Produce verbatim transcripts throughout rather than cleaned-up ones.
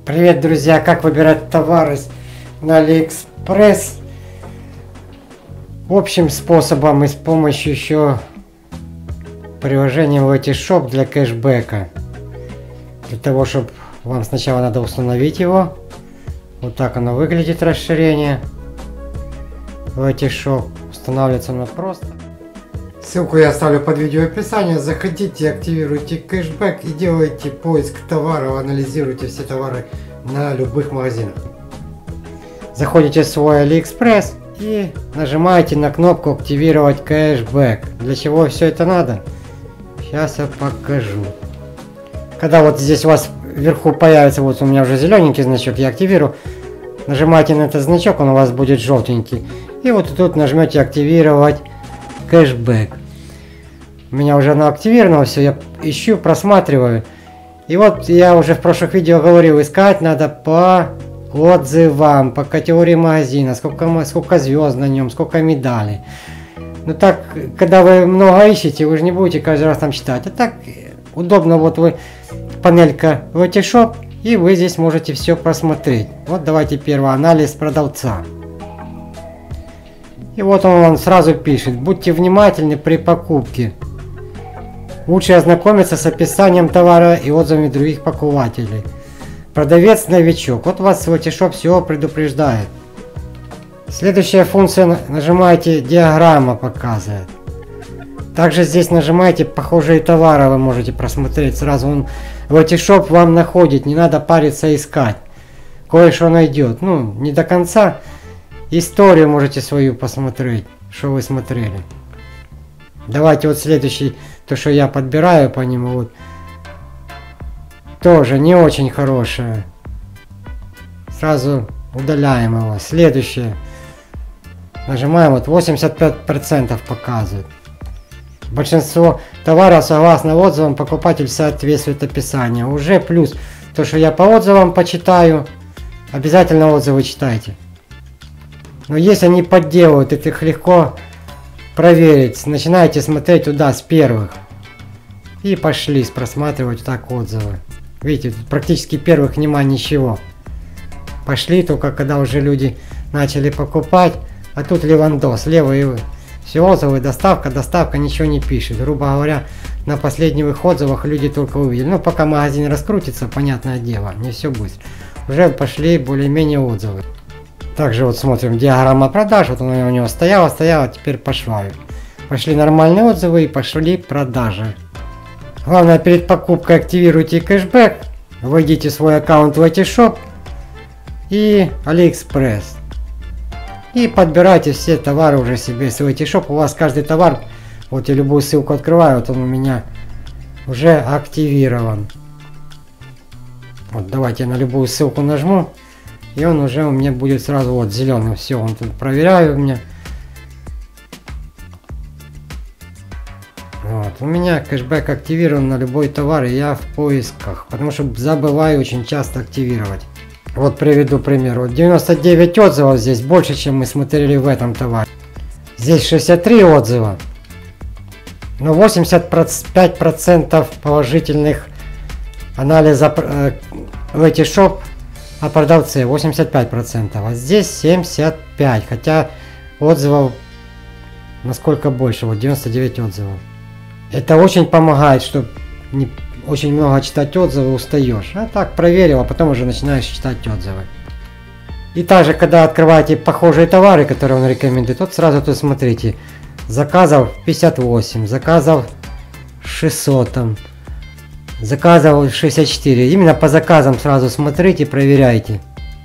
Привет, друзья! Как выбирать товары на Алиэкспресс? Общим способом и с помощью еще приложения Letysshop для кэшбэка. Для того, чтобы вам сначала надо установить его. Вот так оно выглядит, расширение. Letysshop устанавливается оно просто. Ссылку я оставлю под видео в описании. Заходите, активируйте кэшбэк и делайте поиск товаров, анализируйте все товары на любых магазинах. Заходите в свой Алиэкспресс и нажимаете на кнопку активировать кэшбэк. Для чего все это надо? Сейчас я покажу. Когда вот здесь у вас вверху появится, вот у меня уже зелененький значок, я активирую. Нажимаете на этот значок, он у вас будет желтенький. И вот тут нажмете активировать кэшбэк. У меня уже оно активировано, все, я ищу, просматриваю. И вот я уже в прошлых видео говорил, искать надо по отзывам, по категории магазина, сколько, сколько звезд на нем, сколько медалей. Ну так, когда вы много ищете, вы же не будете каждый раз там читать. А так удобно, вот вы, панелька Letysshop, и вы здесь можете все просмотреть. Вот давайте первый анализ продавца. И вот он вам сразу пишет: будьте внимательны при покупке. Лучше ознакомиться с описанием товара и отзывами других покупателей. Продавец новичок. Вот вас Letysshop все предупреждает. Следующая функция, нажимаете, диаграмма показывает. Также здесь нажимаете похожие товары, вы можете просмотреть. Сразу он Letysshop вам находит, не надо париться искать. Кое-что найдет. Ну, не до конца. Историю можете свою посмотреть, что вы смотрели. Давайте вот следующий, то что я подбираю по нему, вот. Тоже не очень хорошее. Сразу удаляем его. Следующее. Нажимаем, вот восемьдесят пять процентов показывает. Большинство товаров согласно отзывам покупатель соответствует описанию. Уже плюс. То что я по отзывам почитаю. Обязательно отзывы читайте. Но если они подделывают, это их легко проверить. Начинаете смотреть туда с первых. И пошли просматривать вот так отзывы. Видите, тут практически первых нема ничего. Пошли только когда уже люди начали покупать. А тут левандос, левый и вы. Все отзывы, доставка, доставка, ничего не пишет. Грубо говоря, на последних отзывах люди только увидели. Ну, пока магазин раскрутится, понятное дело, не все быстро. Уже пошли более-менее отзывы. Также вот смотрим диаграмма продаж, вот она у него стояла, стояла, теперь пошла. Пошли нормальные отзывы и пошли продажи. Главное, перед покупкой активируйте кэшбэк, вводите свой аккаунт в Letysshop и Алиэкспресс. И подбирайте все товары уже себе с Letysshop. У вас каждый товар, вот я любую ссылку открываю, вот он у меня уже активирован. Вот давайте я на любую ссылку нажму. И он уже у меня будет сразу вот зеленым. Все, он тут проверяю у меня. Вот, у меня кэшбэк активирован на любой товар, и я в поисках. Потому что забываю очень часто активировать. Вот приведу пример. Вот девяносто девять отзывов здесь, больше, чем мы смотрели в этом товаре. Здесь шестьдесят три отзыва. Но восемьдесят пять процентов положительных анализа э, Letysshop. А продавцы восемьдесят пять процентов, а здесь семьдесят пять процентов, хотя отзывов насколько больше, вот девяносто девять отзывов. Это очень помогает, чтобы не очень много читать отзывы, устаешь. А так проверил, а потом уже начинаешь читать отзывы. И также, когда открываете похожие товары, которые он рекомендует, вот сразу тут смотрите, заказов пятьдесят восемь, заказов шестьсот там. Заказывал шестьдесят четыре. Именно по заказам сразу смотрите, проверяйте.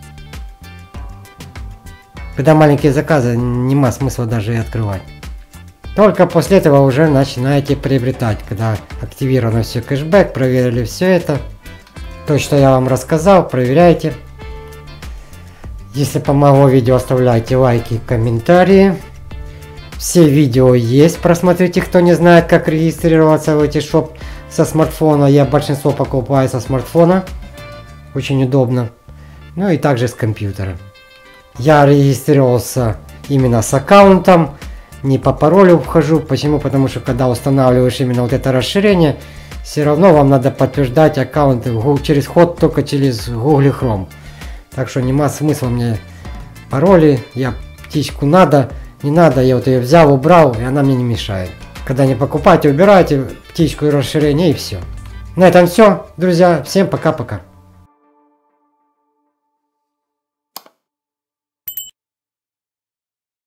Когда маленькие заказы, нема смысла даже и открывать. Только после этого уже начинаете приобретать. Когда активировано все кэшбэк, проверили все это. То, что я вам рассказал, проверяйте. Если помогло видео, оставляйте лайки, комментарии. Все видео есть, просмотрите, кто не знает, как регистрироваться в Letysshop со смартфона. Я большинство покупаю со смартфона. Очень удобно. Ну и также с компьютера. Я регистрировался именно с аккаунтом. Не по паролю вхожу. Почему? Потому что когда устанавливаешь именно вот это расширение, все равно вам надо подтверждать аккаунты через ход только через Google Chrome. Так что нема смысла мне пароли, я птичку надо, не надо, я вот ее взял, убрал, и она мне не мешает. Когда не покупаете, убирайте птичку и расширение, и все. На этом все, друзья, всем пока-пока.